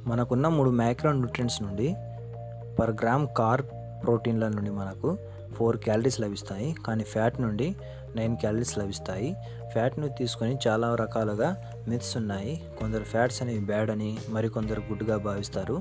మనకున్న 3 micro nutrients నుండి per gram carb ప్రోటీన్ల నుండి మనకు 4 క్యాలరీస్ లభిస్తాయి. కానీ ఫ్యాట్ నుండి 9 క్యాలరీస్ లభిస్తాయి. ఫ్యాట్ను తీసుకొని చాలా రకాలుగా మిత్స్ ఉన్నాయి. కొందరు ఫ్యాట్స్ అనేవి బ్యాడ్ అని, మరికొందరు గుడ్గా భావిస్తారు.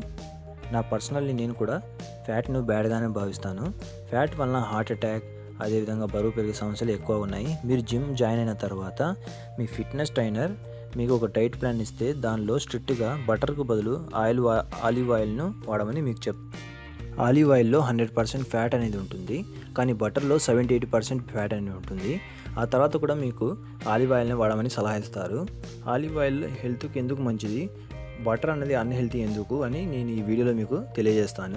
నేను కూడా ఫ్యాట్ను బ్యాడ్గానే భావిస్తాను. ఫ్యాట్ వలన హార్ట్ అటాక్, అదేవిధంగా బరువు పెరిగే సమస్యలు ఎక్కువ ఉన్నాయి. మీరు జిమ్ జాయిన్ అయిన తర్వాత మీ ఫిట్నెస్ ట్రైనర్ మీకు ఒక డైట్ ప్లాన్ ఇస్తే దానిలో స్ట్రిక్ట్గా బటర్కు బదులు ఆలివ్ ఆయిల్ను వాడమని మీకు ఆలివ్ ఆయిల్లో 100% ఫ్యాట్ అనేది ఉంటుంది, కానీ బటర్లో 70-80% ఫ్యాట్ అనేది ఉంటుంది. ఆ తర్వాత కూడా మీకు ఆలివ్ ఆయిల్ని వాడమని సలహా ఇస్తారు. ఆలివ్ ఆయిల్ హెల్త్కి ఎందుకు మంచిది, బటర్ అనేది అన్హెల్తీ ఎందుకు అని నేను ఈ వీడియోలో మీకు తెలియజేస్తాను.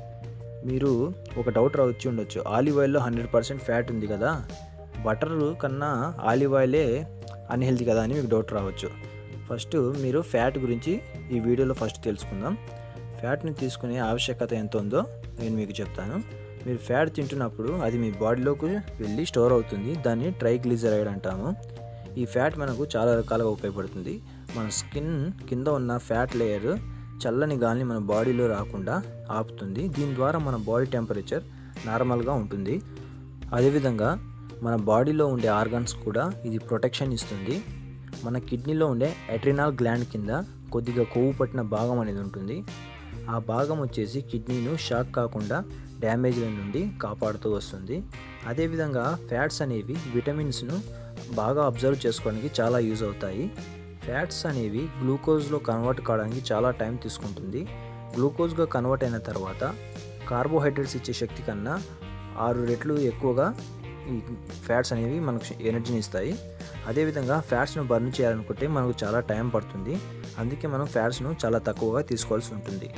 మీరు ఒక డౌట్ వచ్చి ఉండొచ్చు, ఆలివ్ ఆయిల్లో 100% ఫ్యాట్ ఉంది కదా, బటర్ కన్నా ఆలివ్ ఆయిలే అన్హెల్తీ కదా అని మీకు డౌట్ రావచ్చు. ఫస్ట్ మీరు ఫ్యాట్ గురించి ఈ వీడియోలో తెలుసుకుందాం. ఫ్యాట్ని తీసుకునే ఆవశ్యకత ఎంత ఉందో నేను మీకు చెప్తాను. మీరు ఫ్యాట్ తింటున్నప్పుడు అది మీ బాడీలోకి వెళ్ళి స్టోర్ అవుతుంది. దాన్ని ట్రైగ్లిజరైడ్ అంటాము. ఈ ఫ్యాట్ మనకు చాలా రకాలుగా ఉపయోగపడుతుంది. మన స్కిన్ కింద ఉన్న ఫ్యాట్ లేయర్ చల్లని గాలిని మన బాడీలో రాకుండా ఆపుతుంది. దీని ద్వారా మన బాడీ టెంపరేచర్ నార్మల్గా ఉంటుంది. అదేవిధంగా మన బాడీలో ఉండే ఆర్గన్స్ కూడా ఇది ప్రొటెక్షన్ ఇస్తుంది. మన కిడ్నీలో ఉండే అడ్రినల్ గ్లాండ్ కింద కొద్దిగా కొవ్వు పట్టిన భాగం అనేది ఉంటుంది. ఆ భాగం వచ్చేసి కిడ్నీను షాక్ కాకుండా డ్యామేజ్ల నుండి కాపాడుతూ వస్తుంది. అదేవిధంగా ఫ్యాట్స్ అనేవి విటమిన్స్ను బాగా అబ్జర్వ్ చేసుకోవడానికి చాలా యూజ్ అవుతాయి. ఫ్యాట్స్ అనేవి గ్లూకోజ్లో కన్వర్ట్ కావడానికి చాలా టైం తీసుకుంటుంది. గ్లూకోజ్గా కన్వర్ట్ అయిన తర్వాత కార్బోహైడ్రేట్స్ ఇచ్చే శక్తి కన్నా 6 రెట్లు ఎక్కువగా ఈ ఫ్యాట్స్ అనేవి మనకు ఎనర్జీని ఇస్తాయి. అదేవిధంగా ఫ్యాట్స్ను బర్న్ చేయాలనుకుంటే మనకు చాలా టైం పడుతుంది. అందుకే మనం ఫ్యాట్స్ను చాలా తక్కువగా తీసుకోవాల్సి ఉంటుంది.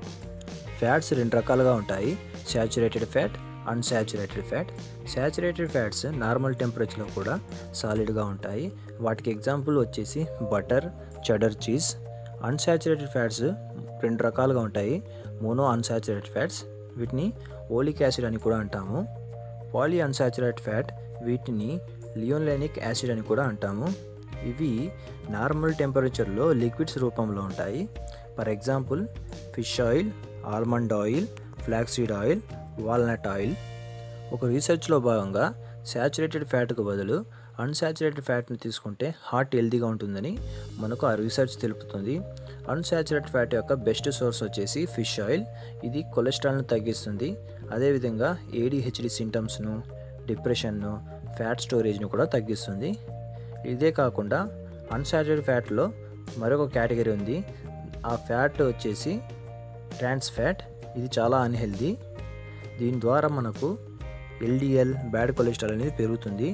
ఫ్యాట్స్ 2 రకాలుగా ఉంటాయి, saturated fat, unsaturated fat. Saturated fats normal టెంపరేచర్లో కూడా సాలిడ్గా ఉంటాయి. వాటికి ఎగ్జాంపుల్ వచ్చేసి butter, cheddar cheese. Unsaturated fats 2 రకాలుగా ఉంటాయి, మోనో అన్సాచురేటెడ్ ఫ్యాట్స్, వీటిని ఓలిక్ యాసిడ్ అని కూడా అంటాము. పాలీ అన్సాచురేటెడ్ ఫ్యాట్, వీటిని లియోనిక్ యాసిడ్ అని కూడా అంటాము. ఇవి నార్మల్ టెంపరేచర్లో లిక్విడ్స్ రూపంలో ఉంటాయి. For example fish oil, almond oil, flaxseed oil, walnut oil. ఒక రీసెర్చ్లో భాగంగా శాచురేటెడ్ ఫ్యాట్కు బదులు అన్సాచురేటెడ్ ఫ్యాట్ని తీసుకుంటే హార్ట్ హెల్తీగా ఉంటుందని మనకు ఆ రీసెర్చ్ తెలుపుతుంది. అన్సాచురేటెడ్ ఫ్యాట్ యొక్క బెస్ట్ సోర్స్ వచ్చేసి ఫిష్ ఆయిల్. ఇది కొలెస్ట్రాల్ను తగ్గిస్తుంది. అదేవిధంగా ADHD సింటమ్స్ను, డిప్రెషన్ను, ఫ్యాట్ స్టోరేజ్ను కూడా తగ్గిస్తుంది. ఇదే కాకుండా అన్సాచురేటెడ్ ఫ్యాట్లో మరొక కేటగిరీ ఉంది. ఆ ఫ్యాట్ వచ్చేసి ట్రాన్స్ ఫ్యాట్. ఇది చాలా అన్హెల్తీ. దీని ద్వారా మనకు LDL, బ్యాడ్ కొలెస్ట్రాల్ అనేది పెరుగుతుంది.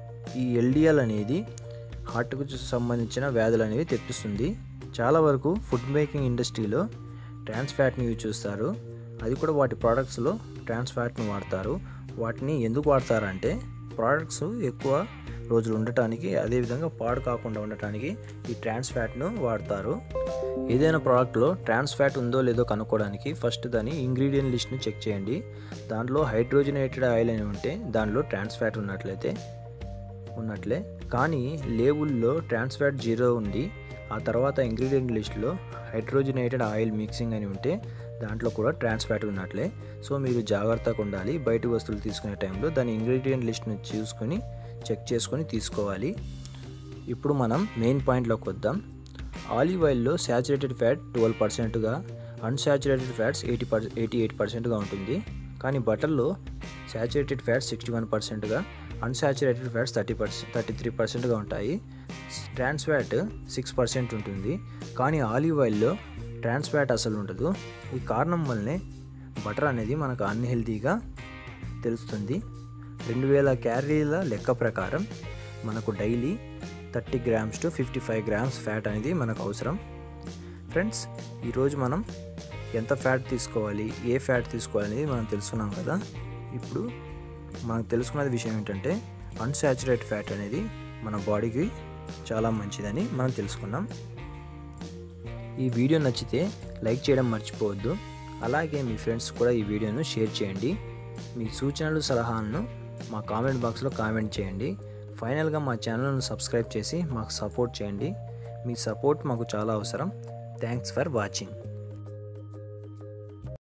ఈ LDL అనేది హార్ట్కు సంబంధించిన వ్యాధులు అనేవి తెప్పిస్తుంది. చాలా వరకు ఫుడ్ మేకింగ్ ఇండస్ట్రీలో ట్రాన్స్ ఫ్యాట్ని యూజ్ చేస్తారు. అది కూడా వాటి ప్రోడక్ట్స్లో ట్రాన్స్ ఫ్యాట్ను వాడతారు. వాటిని ఎందుకు వాడతారంటే ప్రోడక్ట్స్ ఎక్కువ రోజులు ఉండటానికి, అదేవిధంగా పాడు కాకుండా ఉండటానికి ఈ ట్రాన్స్ ఫ్యాట్ను వాడతారు. ఏదైనా ప్రోడక్ట్లో ట్రాన్స్ ఫ్యాట్ ఉందో లేదో కనుక్కోవడానికి ఫస్ట్ దాని ఇంగ్రీడియంట్ లిస్ట్ను చెక్ చేయండి. దాంట్లో హైడ్రోజనేటెడ్ ఆయిల్ అని ఉంటే దాంట్లో ట్రాన్స్ ఫ్యాట్ ఉన్నట్లే. కానీ లేబుల్లో ట్రాన్స్ ఫ్యాట్ 0 ఉండి ఆ తర్వాత ఇంగ్రీడియంట్ లిస్ట్లో హైడ్రోజనేటెడ్ ఆయిల్ మిక్సింగ్ అని ఉంటే దాంట్లో కూడా ట్రాన్స్ ఫ్యాట్ ఉన్నట్లే. సో మీరు జాగ్రత్తగా ఉండాలి. బయట వస్తువులు తీసుకునే టైంలో దాని ఇంగ్రీడియంట్ లిస్ట్ను చూసుకొని చెక్ చేసుకొని తీసుకోవాలి. ఇప్పుడు మనం మెయిన్ పాయింట్లోకి వద్దాం. ఆలివ్ ఆయిల్లో శాచురేటెడ్ ఫ్యాట్ 12%గా, అన్సాచురేటెడ్ ఫ్యాట్స్ 88%గా ఉంటుంది. కానీ బటర్లో శాచురేటెడ్ ఫ్యాట్స్ 61%గా, అన్సాచురేటెడ్ ఫ్యాట్స్ 33%గా ఉంటాయి. ట్రాన్స్ ఫ్యాట్ 6% ఉంటుంది. కానీ ఆలివ్ ఆయిల్లో ట్రాన్స్ ఫ్యాట్ అసలు ఉండదు. ఈ కారణం వల్లనే బటర్ అనేది మనకు అన్హెల్తీగా తెలుస్తుంది. 2000 క్యాలరీల లెక్క ప్రకారం మనకు daily 30 grams to 55 grams fat అనేది మనకు అవసరం. ఫ్రెండ్స్, ఈరోజు మనం ఎంత ఫ్యాట్ తీసుకోవాలి, ఏ ఫ్యాట్ తీసుకోవాలి అనేది మనం తెలుసుకున్నాం కదా. ఇప్పుడు మనకు తెలుసుకున్నది విషయం ఏంటంటే అన్సాచురేటెడ్ ఫ్యాట్ అనేది మన బాడీకి చాలా మంచిదని మనం తెలుసుకున్నాం. ఈ వీడియో నచ్చితే లైక్ చేయడం మర్చిపోవద్దు. అలాగే మీ ఫ్రెండ్స్ కూడా ఈ వీడియోను షేర్ చేయండి. మీ సూచనలు, సలహాలను మా కామెంట్ బాక్స్లో కామెంట్ చేయండి. ఫైనల్గా మా ఛానల్ను సబ్స్క్రైబ్ చేసి మాకు సపోర్ట్ చేయండి. మీ సపోర్ట్ మాకు చాలా అవసరం. Thanks for watching.